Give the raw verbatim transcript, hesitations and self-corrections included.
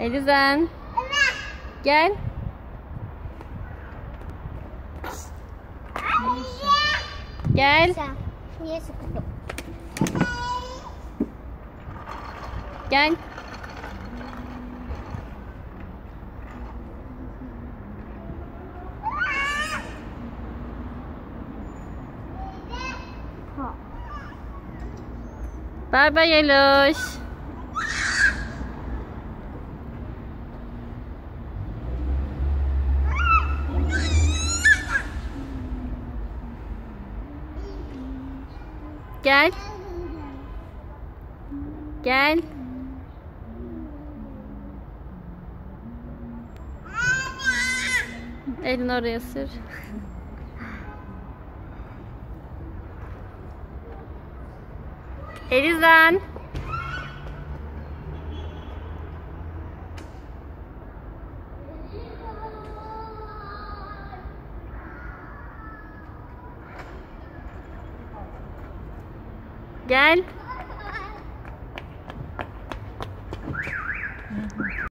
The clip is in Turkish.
Elizan. Gel. Gel. Niye sıkıldın? Gel. Bye bye Eloş. Gel. Gel. Elini oraya sür. Elizan. Gel.